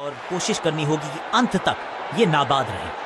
और कोशिश करनी होगी कि अंत तक ये नाबाद रहे।